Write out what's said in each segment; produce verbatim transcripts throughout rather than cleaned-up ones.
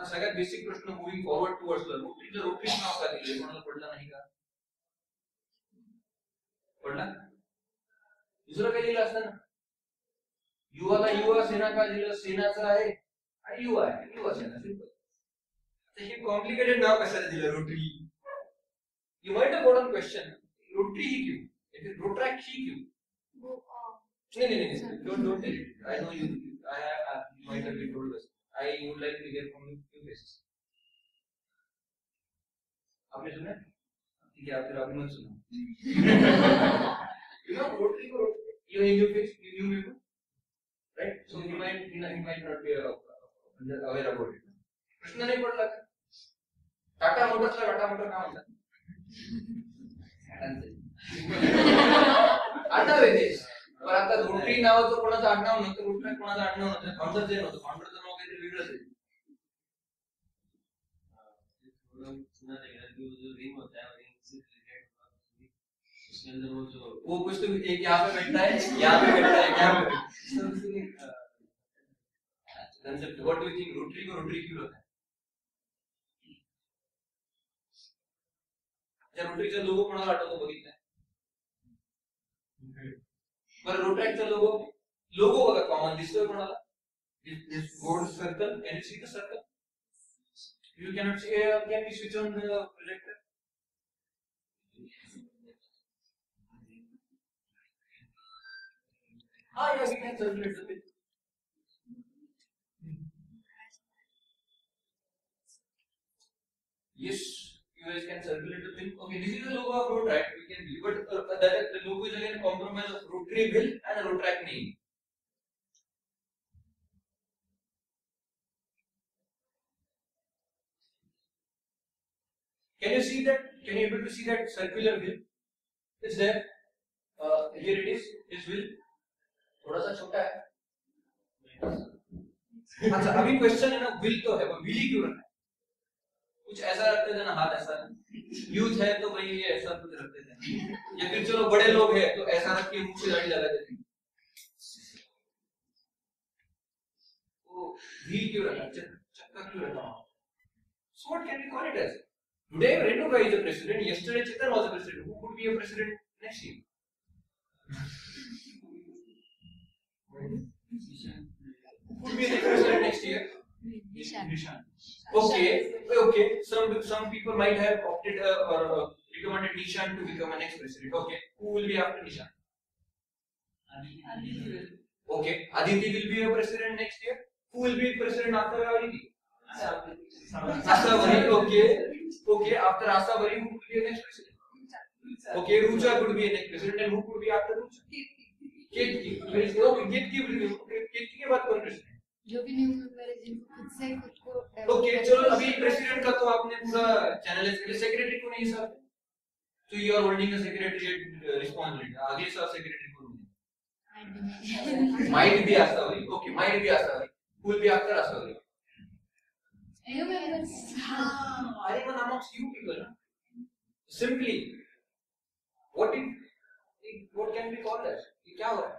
आता सगळ्यात बेसिक प्रश्न मूविंग फॉरवर्ड टुवर्ड्स द रोटरीचं रोटरीचं नाव काय दिले कोणाला पडला नाही का पडला दुसरं काही दिलं असतं ना युवाला युवा सेना का दिलं सेनाचं आहे आणि युवा आहे युवा सेना सिंपल तर हे कॉम्प्लिकेटेड नाव कशाला दिलं Rotary you might have got on question Rotary ही क्यों इट इज रोटरैक्ट ही क्यों नहीं नहीं नहीं don't don't tell it I know you I might have been told this I would like to hear from you few cases. आपने सुना? ठीक है आप फिर आपने मत सुना. You know Rotary को you in your face you knew people, right? So you might you know you might not be aware about it. प्रश्न नहीं पडला का? टाटा मोटर्सला टाटा मोटर नाव म्हणतात. आडनाव आहे ते. पण आता रोटरी नावाचं कोणाचं आडनाव नव्हतं रोटरी कोणाचं आडनाव नव्हतं फाउंडरचं नव्हतं फाउंडरचं नाव काहीतरी वेगळंच आहे थोड़ा सुना रहेगा कि वो जो रिंग होता है रिंग से रिलेटेड उसके अंदर वो जो वो कुछ तो एक यहाँ पे बैठता है यहाँ पे बैठता है यहाँ पे concept what do you think Rotary को रोटरी क्यों होता है अच्छा रोटरीचा लोगो कोणाला आठवतो बघितलाय पर रोटरैक्टचा लोगो लोगो बघा कॉमन दिसतोय कोणाला this gold circle can you see the circle you cannot see can you switch on the projector हा या we can circulate the pin yes you guys can circulate the pin. Okay, this is the logo of Rotaract. We can view, but uh, that the logo is again a compromise of rotary wheel and a Rotaract name. Can you see that? Can you able to see that circular wheel? It's there. Uh, here it is. This wheel. थोड़ा सा छोटा है. अच्छा अभी question है ना wheel तो है, पर wheel ही क्यों रखा है? कुछ ऐसा रखते थे ना हाथ ऐसा यूथ है तो भाई ये ऐसा कुछ रखते थे या फिर चलो बड़े लोग हैं तो ऐसा रख के मुंह से दाढ़ी लगा देते वो व्हील क्यों रखा चक्का क्यों रखा so what can we call it as today Renuka is the president yesterday Chitan was the president who could be a president next year who could be the president next year Nishan. Okay, okay. Some some people might have opted uh, or uh, recommended Nishan to become a next president. Okay, who will be after Nishan? Aditi. Okay, Aditi will be a president next year. Who will be president after Aditi? Asabari. Okay, okay. After Asabari, who will be the next president? Okay, Rucha could be a next president, and who could be after Rucha? Ketki. Okay, Ketki will be. Ketki के बाद कौन president? जो भी new member है जिनको खुद से खुद को okay चलो अभी प्रेसिडेंट का तो आपने पूरा चैनलाइज कर लिया सेक्रेटरी को नहीं सर तो you are holding the secretariat responsibility अगले साल सेक्रेटरी को might be Asavari okay might be Asavari who will be after Asavari new members हां anyone amongst you people simply what it what can be called as ये क्या हो रहा है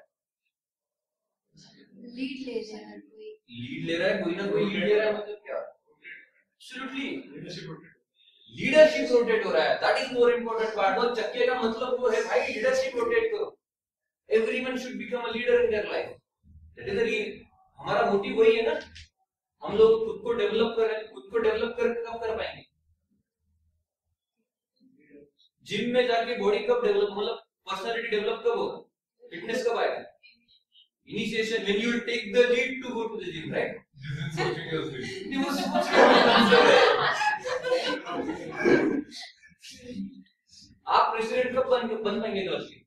लीड ले रहा है कोई लीड ले रहा है कोई ना कोई लीड ले रहा है मतलब क्या absolutely leadership rotate leadership rotate हो रहा है that is more important part और चक्के का मतलब वो है भाई लीडरशिप रोटेट करो everyone should become a leader in their life that is the हमारा मोटिव वही है ना हम लोग खुद को डेवलप कर रहे हैं खुद को डेवलप कर कब कर पाएंगे जिम में जाके बॉडी कब डेवलप मतलब पर्सनालिटी डेवलप कब होगा फिटनेस कब आएगा initiation when you will take the lead to go to the gym right you must watch आप प्रेसिडेंट कब बन बन पाएंगे दस के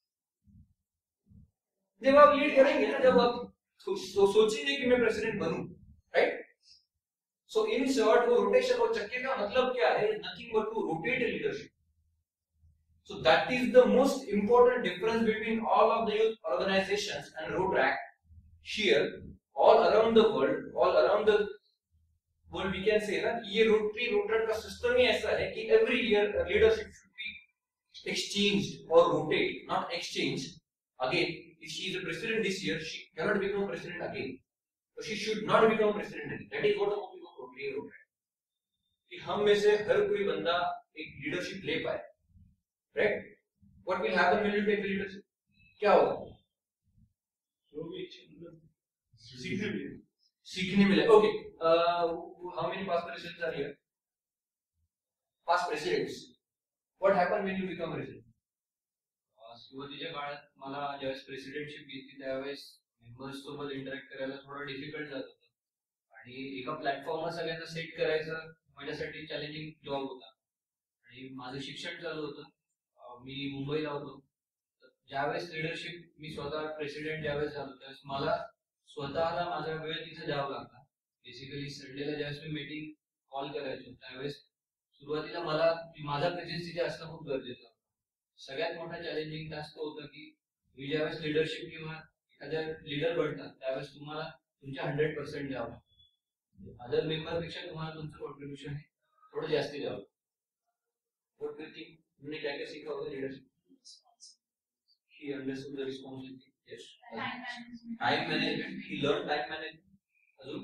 जब आप लीड करेंगे ना जब आप सो, सो, सोचेंगे कि मैं प्रेसिडेंट बनूं राइट सो इन शॉर्ट वो रोटेशन और चक्के का मतलब क्या है nothing but to rotate leadership So that is the most important difference between all of the youth organizations and Rotaract here, all around the world, all around the world we can say that ये Rotary Rotaract का system ही ऐसा है कि every year leadership should be exchanged or rotate, not exchanged. Again, if she is a president this year, she cannot become president again. So she should not become president again. That is what the motive of Rotary Rotaract कि हम में से हर कोई बंदा एक leadership ले पाए, right? What will happen when you take leadership? क्या होगा? जो भी सीखने मिले, सीखने मिले. Okay, how many past presidents are here? Past presidents. What happen when you become president? सुरुवातीच्या काळात मला ज्यावेळेस प्रेसिडेंटशिप घेतली त्यावेळेस मेंबर्स सोबत इंटरॅक्ट करायला थोडं डिफिकल्ट जात होतं आणि एका प्लॅटफॉर्मवर सगळ्यांना सेट करायचं माझ्यासाठी चॅलेंजिंग जॉब होता. आणि माझं शिक्षण चालू होतं, मी मुंबईला होतो. ज्यावेळेस लिडरशिप मी स्वतः प्रेसिडेंट ज्यावेळेस झालो त्यावेळेस मला स्वतःला माझा वेळ तिथे द्यावा लागला. बेसिकली संडेला ज्यावेळेस मी मीटिंग कॉल करायचो त्यावेळेस सुरुवातीला मला माझा प्रेझेन्स तिथे असणं खूप गरजेचं होतं. सगळ्यात मोठा चॅलेंजिंग टास्क होतं की तुम्ही ज्यावेळेस लिडरशिप किंवा एखाद्या लिडर बनतात त्यावेळेस तुम्हाला तुमच्या हंड्रेड पर्सेंट द्यावं लागतं. अदर मेंबरपेक्षा तुम्हाला तुमचं कॉन्ट्रीब्युशन हे थोडं जास्त द्यावं. What do you think? तुमने क्या क्या सीखा होगा leadership? He understood the responsibility. Yes. Time management. Time management. He learned time management. Azul.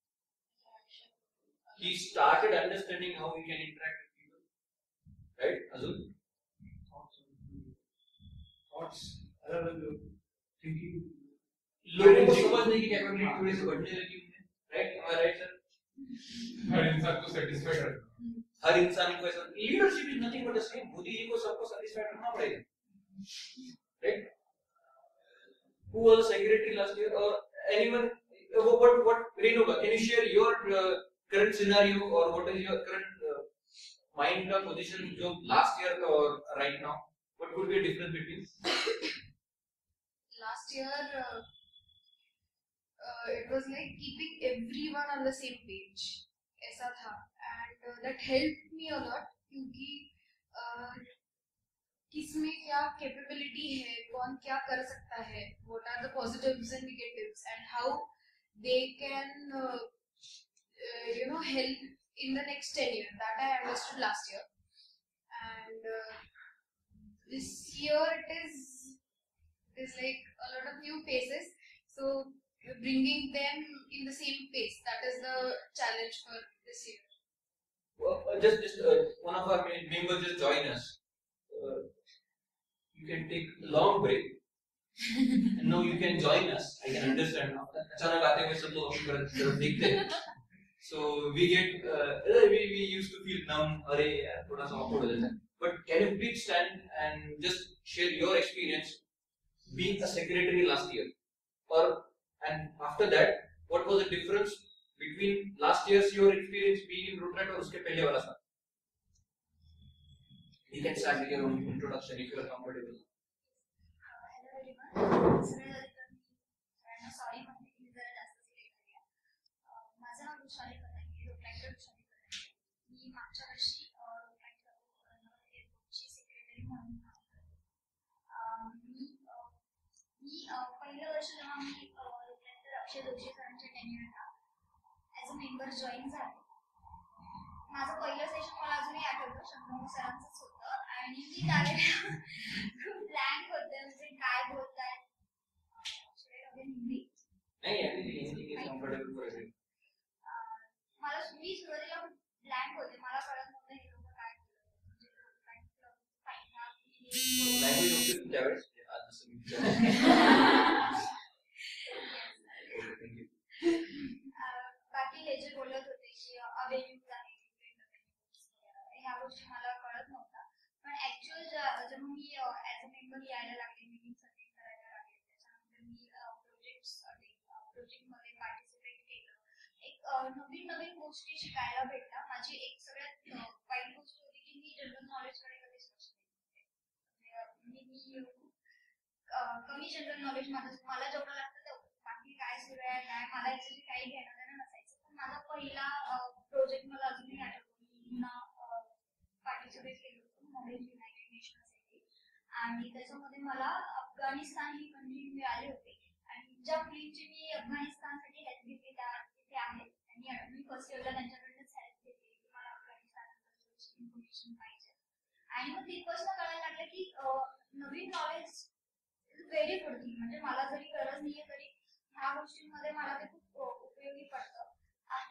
He started understanding how he can interact with people. Right? Azul. Thoughts. अलग thinking. लोगों को समझने की कैपेबिलिटी थोड़ी सी बढ़ने लगी उनमें. Right? Am I right, sir? हर इंसान को सेटिस्फाइड रखना. हर इंसान को ऐसा leadership is nothing but the same. Modi ji को सबको सेटिस्फाइड रखना पड़ेगा, right? Who was the secretary last year और anyone? What what Renuka, can you share your current scenario और what is your current mind का पोजीशन जो लास्ट ईयर का और right now? What could be the difference between? Last year, uh, uh, it was like keeping everyone on the same page. ऐसा था, and uh, that helped me a lot क्योंकि uh, किसमें क्या capability है, कौन क्या कर सकता है, what are the positives and negatives, and how they can uh, uh, you know help in the next ten years. That I understood last year, and uh, this year it is it is like a lot of new faces, so bringing them in the same pace, that is the challenge for this year. Uh, just just uh, one of our members just join us. Uh, you can take a long break. And now you can join us. I can understand now. अचानक आते हुए सब लोग अपनी तरफ देखते हैं. So we get uh, we we used to feel numb. अरे यार थोड़ा सा awkward हो जाता है. But can you please stand and just share your experience being a secretary last year, or and after that, what was the difference between last year's your experience being in Rotaract और उसके पहले वाला साल? You can start with your own introduction if you are comfortable. Hello everyone. सगळ्यांना sorry म्हणते की मी जरा जास्त लेट झाली. माझं नाव वृषाली पतंगे, रोटरॅक्टर वृषाली पतंगे. मी मागच्या वर्षी रोटरॅक्टर एअरपोर्टची सेक्रेटरी म्हणून काम करते. मी मी पहिलं वर्ष जेव्हा मी रोटरॅक्टर अक्षय जोशी सरांच्या टेन्युअरला ॲज अ मेंबर जॉईन झाले. माझं पहिलं सेशन मला अजूनही आठवतं, शंतनू सरांचंच होतं आणि मी त्यावेळेला खूप ब्लँक होते, म्हणजे काय बोलताय. हिंदी नाही मला मी सुरुवातीला ब्लँक होते, मला कळत नव्हतं हे लोक काय बाकी हे जे बोलत होते की अवेन्यूज आहे ह्या गोष्टी मला कळत नव्हत्या. पण ऍक्च्युअल जेव्हा मी ऍज अ मेंबर यायला लागले, मीटिंग्स अटेंड करायला लागले, त्याच्यानंतर मी प्रोजेक्ट्स प्रोजेक्टमध्ये पार्टिसिपेट केलं. एक नवीन नवीन गोष्टी शिकायला भेटल्या. माझी एक सगळ्यात वाईट गोष्ट होती की मी जनरल नॉलेजकडे कधीच लक्ष देत मी कमी जनरल नॉलेज माझं मला जेवढं लागतं तेवढं, बाकी काय सुरू आहे काय मला ऍक्च्युअली काही घेणं देणं नसायचं. पण माझा पहिला प्रोजेक्ट मला अजूनही आठवतो, मी पुन्हा पार्टिसिपेट केलं होतं मॉडेल युनायटेड नेशन्ससाठी आणि त्याच्यामध्ये मला अफगाणिस्तान ही कंट्री मिळाली होती. आणि ज्या मुलींची मी अफगाणिस्तानसाठी हेल्प घेतली त्या तिथे आहेत आणि मी फर्स्ट इयरला त्यांच्याकडूनच हेल्प घेतली की मला अफगाणिस्तानबद्दलची इन्फॉर्मेशन पाहिजे. आणि मग तिथपासून कळायला लागलं की नवीन knowledge is very good thing. म्हणजे मला जरी गरज नाहीये तरी ह्या गोष्टींमध्ये मला ते खूप उपयोगी पडतं. आफ्टर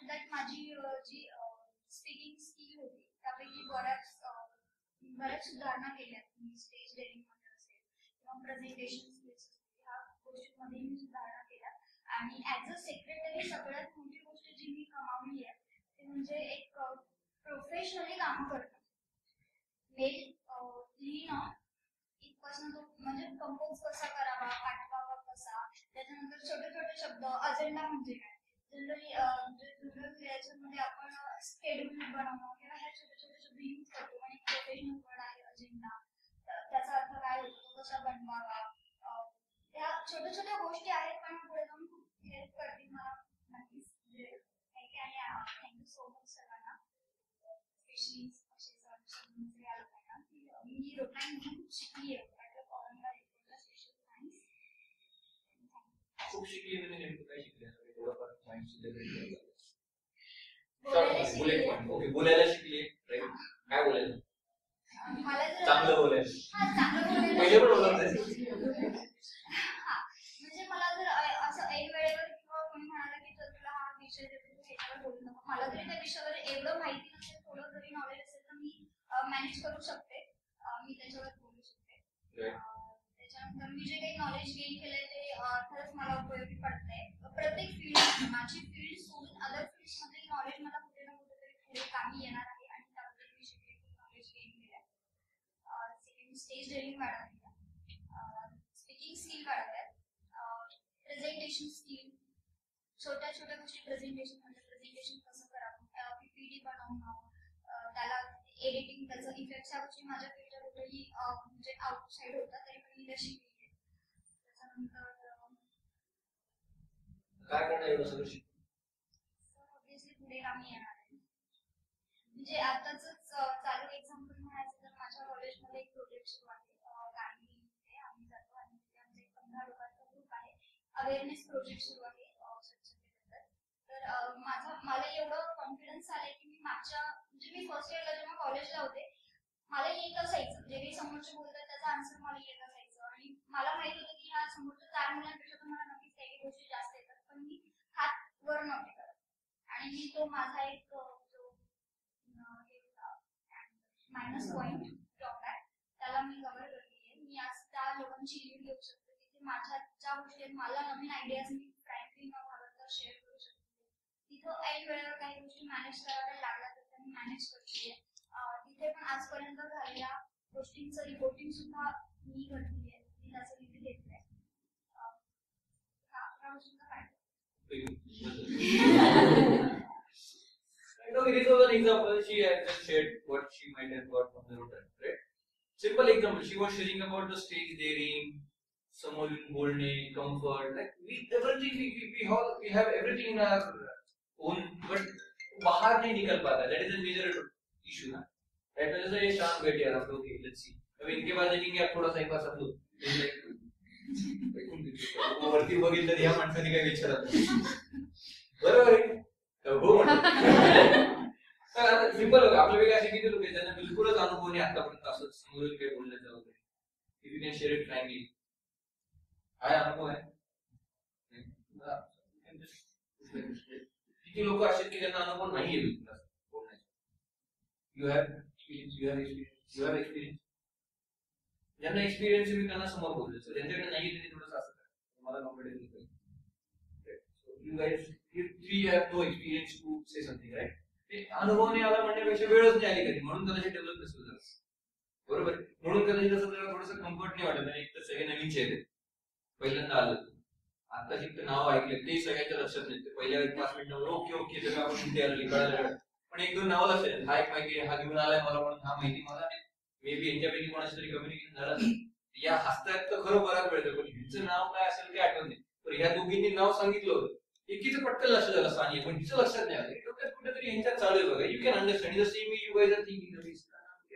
दॅट माझी जी स्पीकिंग स्किल होती त्यापैकी बऱ्याच बऱ्याच सुधारणा केल्या मी स्टेज डेअरिंग मध्ये असेल किंवा प्रेझेंटेशन स्किल्स ह्या गोष्टींमध्ये मी सुधारणा केल्या. आणि ऍज अ सेक्रेटरी सगळ्यात मोठी गोष्ट जी मी कमावली आहे ते म्हणजे एक प्रोफेशनली काम करणं. मेल लिहिणं इथपासून तो म्हणजे कंपोज कसा करावा, पाठवावा कसा, त्याच्यानंतर छोटे छोटे शब्द, अजेंडा म्हणजे काय, जनरली जनरल याच्यामध्ये आपण स्केड्यूल बनवणं किंवा ह्या छोटे छोटे शब्द यूज करतो आणि प्रोफेशनल वर्ड आहे अजेंडा, त्याचा अर्थ काय होतो, तो कसा बनवावा, ह्या छोट्या छोट्या गोष्टी आहेत पण पुढे जाऊन खूप हेल्प करतील मला नक्कीच. म्हणजे थँक्यू सो मच सर्वांना, स्पेशली असे सर या लोकांना की मी रोटांनी खूप शिकली आहे. Aurangabad special thanks. खूप शिकली म्हणजे नेमकं काय शिकले थोडंफार पॉईंट्स बोलायला ओके बोलायला शिकले राईट. काय बोलायला मला जर चांगलं बोलायला हा चांगलं पहिले पण बोलायला बोलत हा म्हणजे मला जर असं ऐन वेळेवर किंवा कोणी म्हणाला की चल तुला हा विषय देतो तू ह्याच्यावर बोलू नको, मला जरी त्या विषयावर एवढं माहिती नसेल, थोडं जरी नॉलेज असेल तर मी मॅनेज करू शकते, मी त्याच्यावर बोलू शकते. त्याच्यानंतर मी जे काही नॉलेज गेन केलंय ते खरंच मला उपयोगी पडतंय. प्रत्येक फील्ड माझी फील्ड सोडून अदर फील्ड्स मध्ये नॉलेज मला कुठे ना कुठेतरी पुढे कामी येणार आहे आणि त्याबद्दल मी शिकले नॉलेज गेन केलंय. सेकंड स्टेज डेअरिंग वाढवली, स्पीकिंग स्किल वाढवल्या, प्रेझेंटेशन स्किल, छोट्या छोट्या गोष्टी प्रेझेंटेशन म्हणजे प्रेझेंटेशन कसं करावं, पीपीटी बनवणं, त्याला एडिटिंग, त्याचं इफेक्ट, ह्या गोष्टी माझ्या फील्डच्या टोटली म्हणजे आउटसाईड होता तरी पण मी त्या शिकली. त्याच्यानंतर काय करणार एवढं सगळं शिकून ऑब्व्हियसली पुढे कामी येणार आहे. म्हणजे आताच चालू एक्झाम्पल म्हणायचं तर माझ्या कॉलेजमध्ये एक प्रोजेक्ट सुरू आहे गाणी इथे आम्ही जातो आणि तिथे आमचा एक पंधरा लोकांचा ग्रुप आहे, अवेअरनेस प्रोजेक्ट सुरू आहे स्वच्छतेबद्दल. तर माझा मला एवढं कॉन्फिडन्स आलंय की मी मागच्या म्हणजे मी फर्स्ट इयरला जेव्हा कॉलेजला होते मला येत असायचं, जे काही समोरचे बोलतात त्याचा आन्सर मला येत असायचं आणि मला माहित होतं की ह्या समोरच्या चार मुलांपेक्षा तर मला नक्कीच काही गोष्टी जास्त येतात, पण मी हात वर नव्हते करत. आणि मी तो माझा एक जो मायनस पॉईंट ड्रॉबॅक त्याला मी कव्हर करते आहे. मी आज त्या लोकांची लीड घेऊ शकते तिथे माझ्या ज्या गोष्टी आहेत, मला नवीन आयडियाज मी फ्रँकली न घाबरता शेअर करू शकते. तिथं ऐन वेळेवर काही गोष्टी मॅनेज करायला लागल्या तर त्या मी मॅनेज करते. तिथे पण आजपर्यंत झालेल्या गोष्टींचं रिपोर्टिंग सुद्धा मी करते आहे, मी त्याचं रिव्ह्यू घेतलंय. ह्या गोष्टींचा फायदा Okay, this was an example. She had just shared what she might have got from the Rotaract, right? Simple example. She was sharing about the stage daring, someone boldness, comfort. Like we, everything we we we have we have everything in our own, but बाहर नहीं निकल पाता. That is a major issue, ना? Right? तो जैसे ये शाम बैठे हैं आप लोग, let's see. अब इनके बाद देखेंगे आप थोड़ा सा एक बार सब लोग. वो वरती बघितलं तर ह्या माणसाने काय विचारलं? बरोबर आहे. हो सिंपल होतं. आपल्या वेगळे असे किती लोक आहेत ज्यांना बिलकुलच अनुभव नाही आतापर्यंत असं समोरून काही बोलण्याचा वगैरे. If you can share it frankly. काय अनुभव आहे? किती लोक असे की ज्यांना अनुभव नाहीये बिलकुल बोलण्याचा? You have experience, you have experience, you have experience. ज्यांना एक्सपिरियन्स मी त्यांना समोर बोलतो, ज्यांच्याकडे नाहीये त्यांनी थोडंसं असं करा, मला कम्फर्टेबल होईल. You guys, you three have no experience to say something, right? ते अनुभव नाही आला म्हणण्यापेक्षा वेळच नाही आली कधी, म्हणून कदाचित डेव्हलप नसेल झालं. बरोबर, म्हणून कदाचित असं त्याला थोडंसं कम्फर्ट नाही वाटत. एक तर सगळे नवीन चेहरे पहिल्यांदा आलं, आता शिकत नाव ऐकलं ते सगळ्यांच्या लक्षात नाही. ते पहिल्या पाच मिनिटावर ओके ओके सगळं आपण कुठे आलं कळालं, पण एक दोन नावं लक्षात येतात. हा एक माहिती, हा घेऊन आलाय मला म्हणून, हा माहिती मला नाही. मे बी यांच्यापैकी कोणाशी तरी कम्युनिकेशन झालं. या हसतायत तर खरं बराच वेळ, पण ह्यांचं नाव काय असेल ते आठवत नाही. पण ह्या दोघींनी नाव सांगितलं, एकीचं पटकन लक्षात झालं सानिया, पण तिचं लक्षात नाही आलं. डोक्यात कुठेतरी ह्यांच्यात चालू आहे बघा. You can understand the same you guys are thinking the this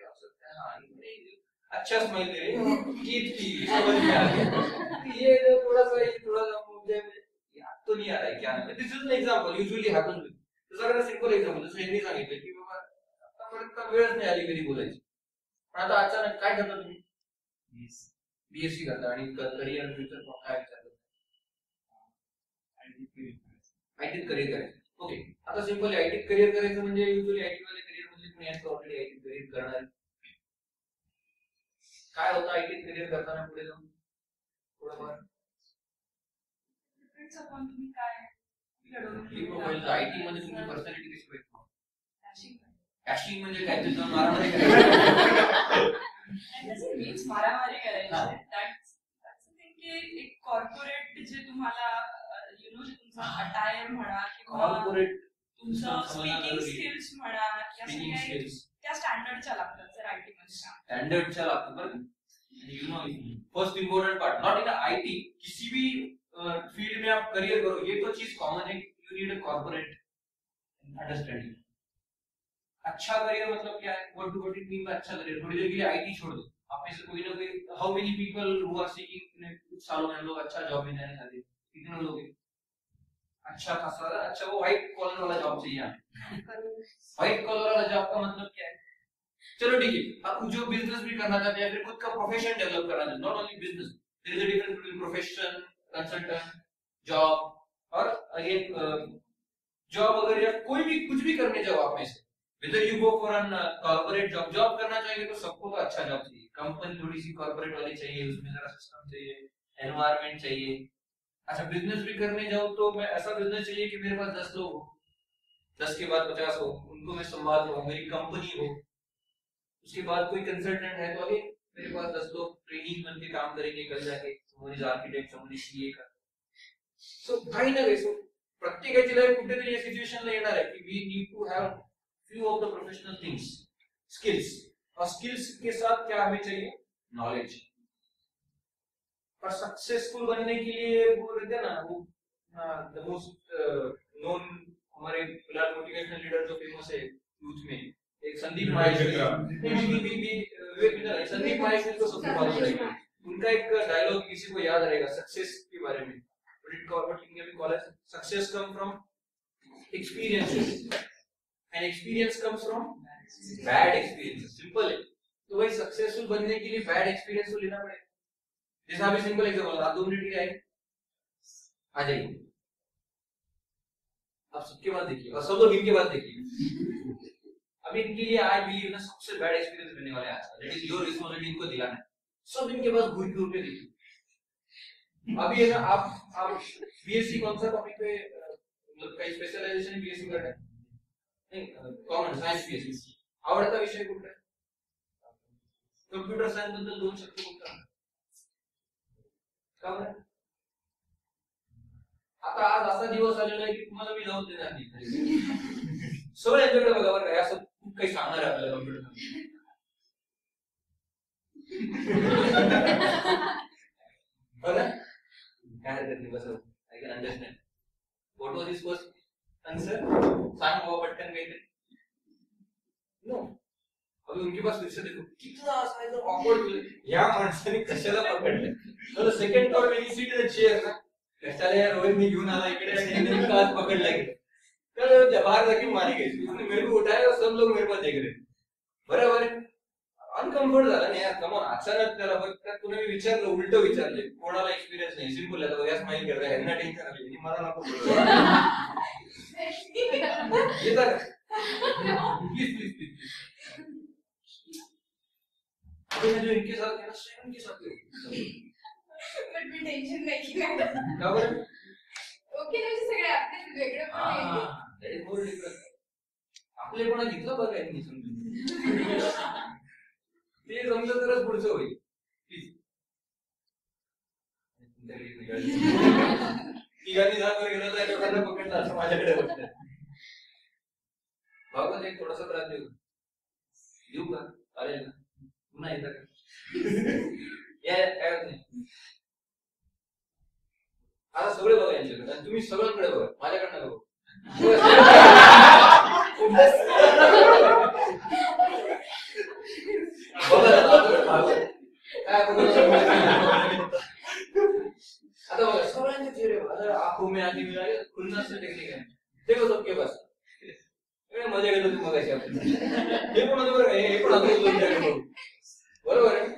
अच्छा स्माइल दे रहे कीट की समझ में आ गया. ये जो थोड़ा सा ये थोड़ा सा मुझे याद तो नहीं आ रहा है क्या नाम है. This is an example usually happen with. जसं अगर सिंपल एग्जांपल जसं यांनी सांगितलं की बाबा आतापर्यंत वेळच नाही आली कधी बोलायची, पण आता अचानक काय करता तुम्ही? बीएससी करता आणि करिअर फ्युचर काय विचार करता? आयटीत करिअर करायचं. ओके, आता सिंपल आयटी करिअर करायचं म्हणजे युजली आयटी मध्ये करिअर म्हणजे तुम्ही यांचं ऑलरेडी आयटी करिअर करणार आहे. काय होतं आयटी करिअर करताना पुढे जाऊन थोडंफार तुम्ही काय आयटी मध्ये तुमची पर्सनॅलिटी कशी पाहिजे? कॅशिंग म्हणजे काय तुझं मारामारी मीच मारामारी करायची. एक कॉर्पोरेट जे तुम्हाला यु नो जे तुमचा अटायर म्हणा किंवा कॉर्पोरेट तुमचं स्पीकिंग स्किल्स म्हणा किंवा त्या स्टँडर्डच्या लागतात जर आयटी मध्ये. स्टँडर्डच्या लागतात बरं. You know first important part not in IT, किसी भी फील्ड में आप करियर करो ये तो चीज कॉमन है, you need a corporate understanding. अच्छा करियर मतलब क्या है? What do what it mean by अच्छा करियर? थोड़ी देर के लिए आईटी छोड़ दो, आप में से कोई ना कोई, how many people who are seeking कुछ सालों में लोग अच्छा जॉब में जाना चाहते हैं, कितने लोग हैं? अच्छा खासा अच्छा वो व्हाइट कॉलर वाला जॉब चाहिए. व्हाइट कॉलर वाला जॉब का मतलब क्या है? चलो ठीक है, आप जो बिजनेस भी करना चाहते हैं फिर खुद का प्रोफेशन डेवलप करना चाहते हैं, not only business, there is a difference between profession, consultant, job और अगेन जॉब. अगर या कोई भी कुछ भी करने जाओ आप में से, whether you go for an corporate job, job करना चाहिए तो सबको तो अच्छा जॉब चाहिए, कंपनी थोड़ी सी कॉर्पोरेट वाली चाहिए, उसमें जरा सिस्टम चाहिए, एनवायरनमेंट चाहिए. अच्छा बिजनेस भी करने जाओ तो मैं ऐसा बिजनेस चाहिए कि मेरे पास दस लोग हो, दस के बाद पचास हो, उनको मैं संभाल लूं, मेरी कंपनी हो. उसके बाद कोई कंसल्टेंट है तो अभी मेरे पास दस लोग ट्रेनिंग बन के काम करेंगे कल जाके, समोनी आर्किटेक्ट, समोनी सीए का. सो काही ना काही, सो प्रत्येकाची लाईफ कुठेतरी या सिच्युएशनला येणार आहे की we need to have few of the professional things, skills. और स्किल्स के साथ क्या हमें चाहिए? नॉलेज. और सक्सेसफुल बनने के लिए वो रहते हैं ना, वो द मोस्ट नोन हमारे फिलहाल मोटिवेशनल लीडर जो फेमस है यूथ में, एक संदीप माहेश्वरी, भी भी विवेक संदीप माहेश्वरी को सबको मालूम रहेगा. उनका एक डायलॉग किसी को याद रहेगा सक्सेस के बारे में. What it call, what can be called as success come from experiences and experience comes from bad experiences. Simple है. तो भाई सक्सेसफुल बनने के लिए बैड एक्सपीरियंस तो लेना पड़ेगा. जैसा अभी सिंपल एग्जांपल, आप दो मिनट के लिए आए, आ जाइए, आप सबके बाद देखिए और सब लोग इनके बाद देखिए. अभी इनके लिए आई बिलीव ना सबसे बैड एक्सपीरियंस रहने वाला है आज का. दैट इज योर रिस्पांसिबिलिटी, इनको दिलाना है. सब इनके पास घूर घूर के देखिए. अभी है ना, आप आप बीएससी कौन सा टॉपिक पे, मतलब कई स्पेशलायझेशन बीएससी कर रहे हैं? नहीं, कॉमन सायन्स बीएससी. आवडता विषय कुठला आहे? कम्प्युटर सायन्स बद्दल दोन शब्द बोलता का बरं? आता आज असा दिवस आलेला आहे की तुम्हाला मी जाऊन देणार नाही. सगळं यांच्याकडे बघा बरं, काय असं खूप काही सांगणार आहे आपल्याला कम्प्युटर. हो ना? काय हरकत नाही, बस I can understand. What was his first answer? सांग बाबा पटकन काहीतरी. नो. अभी उनके पास फिर से देखो कितना आसान है, ऑकवर्ड. या माणसाने कशाला पकडलं? तर second call when you sit in the chair ना, कशाला यार रोहित मी घेऊन आला इकडे आणि यांनी का पकडला गेला. कल बाहर जाके मारी गई, उसने मेरे को उठाया और सब लोग मेरे पास देख रहे. बरोबर आहे. अनकम्फर्ट झाला नाही यार. कमॉन, अचानक त्याला बघतात कुणी विचारलं, उलट विचारले, कोणाला एक्सपिरियन्स नाही, सिंपल आहे, या स्माइल करता है, यांना टेन्शन आली, आणि मला नको येता का? Please please please. अभी जो इनके साथ है ना, सेम के साथ है. बट मी टेन्शन नाही की काय का बरं? ओके ना, सगळे आपले वेगळे पण आहे. That is more different. आपले कोणा घेतलं बघा यांनी समजून, ते समजलं तरच पुढचं होईल. तिघांनी जागर गेलं तर लोकांना पकडलं असं माझ्याकडे बघतात. बाबा एक थोडासा त्रास देऊ देऊ का? चालेल ना? पुन्हा येतं का? या काय होत नाही. आता सगळे बघा यांच्याकडे, आणि तुम्ही सगळ्यांकडे बघा, माझ्याकडनं बघा. आता बघा सगळ्यांचे चेहरे बघा. आंखों में आगे मिला खुलना से टेक्निक है, देखो सबके पास. मजा घेतो तुम्ही मगाशी आपण. हे पण होतं बरं का, हे पण होतं बरोबर आहे.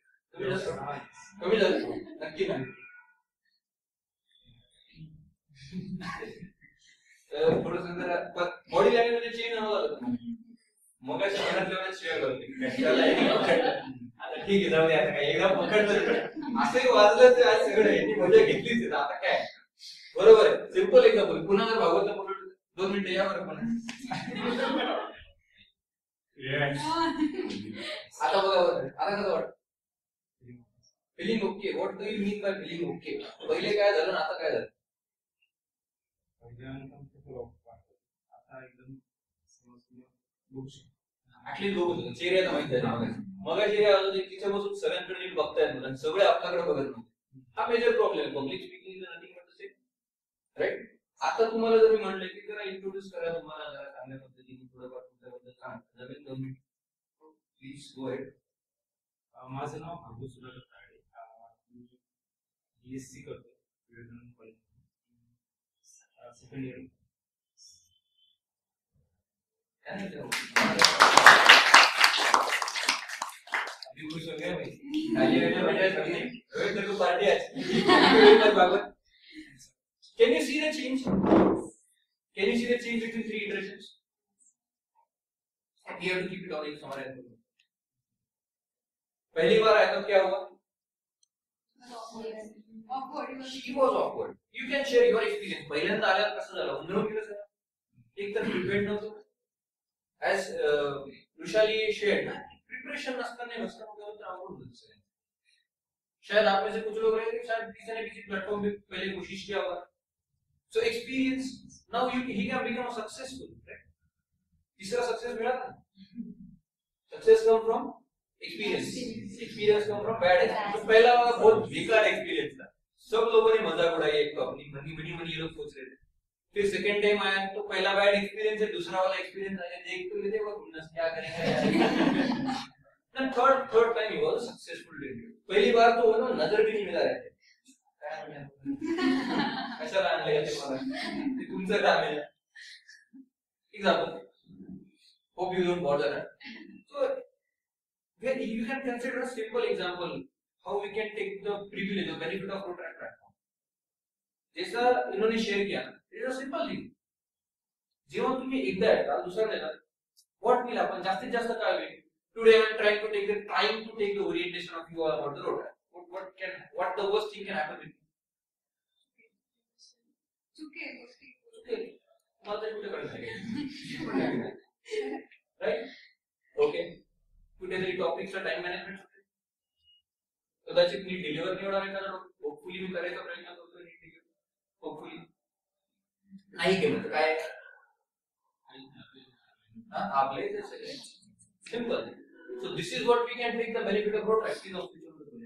कमी झालं नक्की ना. थोडस जरा बॉडी लँग्वेज मध्ये चेंज हवं मग अशा घरात लेवल शेअर करते आता ठीक आहे जाऊ दे आता काय एकदा पकडलं असंही वाजलं तर आज सगळं यांनी मजा घेतलीच आहे आता काय बरोबर आहे सिंपल एक्झाम्पल पुन्हा जर भागवत पकडलं दोन मिनिटं या बरं पण आता बघा बरं आता कसं वाटतं feeling okay what do you mean by feeling okay पहिले काय झालं आता काय झालं आता एकदम ऍटलीस्ट लोक चेहऱ्याचा माहिती आहे मग चेहरा तिथे बसून सगळ्यांकडे नीट बघतायत मुलं सगळे आपल्याकडे बघत नव्हते हा major problem public speaking is nothing but the same right आता तुम्हाला जर मी म्हटलं की जरा इंट्रोड्यूस करा तुम्हाला जरा चांगल्या पद्धतीने थोडंफार तुमच्याबद्दल सांग जमेल दोन मिनिट प्लीज गो अहेड माझं नाव भागवत सुधाकर ताडे बीएससी करतो विवेकानंद कॉलेज सेकंड इयर अभी खुश हो गया भाई आइए बेटा बेटा करने रोहित तेरे को पार्टी आज can you see the change can you see the change between three iterations and you have to keep it on एक समान है पहली बार आया तो क्या हुआ awkward she was awkward you can share your experience पहिल्यांदा आल्यावर कसं झालं उंदरून गेलं सर एक तर प्रिपेअर्ड नव्हतं as वृषाली shared ना प्रिपरेशन नसताना नसताना तर आवड होतं सर शायद आप में से कुछ लोग रहे शायद किसी न किसी प्लेटफॉर्म पे पहले कोशिश किया होगा so experience now you he can become successful right तीसरा सक्सेस मिला था success come from experience experience come from bad experience तो पहला वाला बहुत बेकार एक्सपीरियंस था सब लोगों ने मजाक उड़ाया एक तो अपनी बनी बनी बनी लोग सोच रहे थे फिर सेकंड टाइम आया तो पहला बैड एक्सपीरियंस है दूसरा वाला एक्सपीरियंस आया देख तो लेते वो क्या करेंगे then third third time he was successful debut पहली बार तो वो ना नजर भी नहीं मिला रहे थे ऐसा लान लिया थे मला ते तुमचं काम आहे example hope you don't bother so where you can consider a simple example how we can take the privilege the benefit of Rotaract platform जैसा इन्होंने शेयर किया it is a simple thing जेव्हा तुम्ही एकदा येता दुसरा देणार what will happen जास्तीत जास्त काय होईल today I am trying to take the trying to take the orientation of you about the Rotaract. What, what can what the worst thing can happen with you? चुके गोष्टी चुके मला तर कुठे करायचं राईट ओके कुठेतरी टॉपिकचा टाइम मॅनेजमेंट कदाचित मी deliver नाही होणार एखादा होपफुली मी करायचा प्रयत्न करतोय नीट होपफुली नाही केलं तर काय आपले ते सगळे simple so this is what we can take the benefit of Rotaract in our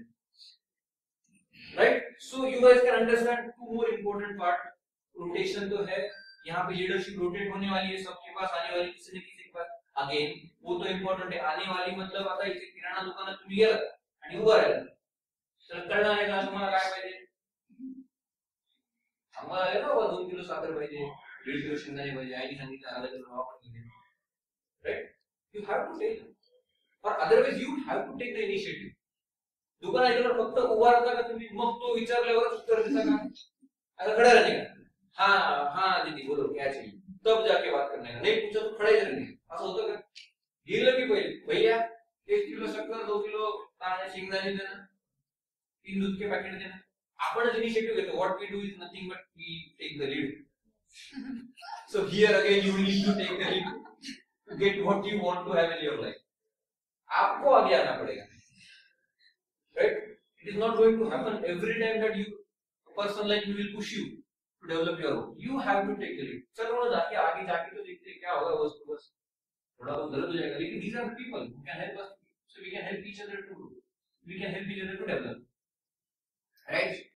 right so you guys can understand two more important part rotation तो है यहाँ पे लीडरशिप रोटेट होने वाली है सबके पास आने वाली किसी न किसी के पास अगेन वो तो इम्पोर्टंट है आने वाली मतलब आता इथे किराणा दुकानात तुम्ही गेला आणि उभा राहिला तर कळणार आहे का तुम्हाला काय पाहिजे आम्हाला आहे ना बाबा दोन किलो साखर पाहिजे दीड किलो शेंगदाणे पाहिजे आईने सांगितलं अर्धा किलो आपण घेऊ right you have to take or otherwise you have to take the initiative दुकानात गेल्यावर फक्त उभा राहता का तुम्ही मग तो विचारल्यावर उत्तर देता का आता खड़ा रहने का हाँ हाँ दीदी बोलो क्या चाहिए तब जाके बात करने का नहीं पूछा तो खड़े रहने असं होतं का गेलं की पहिले भैया एक किलो शक्कर दो किलो तांदळाचे शेंगदाणे देना तीन दूध के पॅकेट देना आपणच इनिशिएटिव्ह घेतो what we do is nothing but we take the lead so here again you need to take the lead to get what you want to have in your life. आपको आगे आना पड़ेगा, right? It is not going to happen every time that you a person like you will push you to develop your own. You have to take the lead. चलो ना जाके आगे जाके तो देखते हैं क्या होगा बस बस थोड़ा बहुत गलत हो जाएगा लेकिन these are people who can help us so we can help each other to we can help each other to develop, right?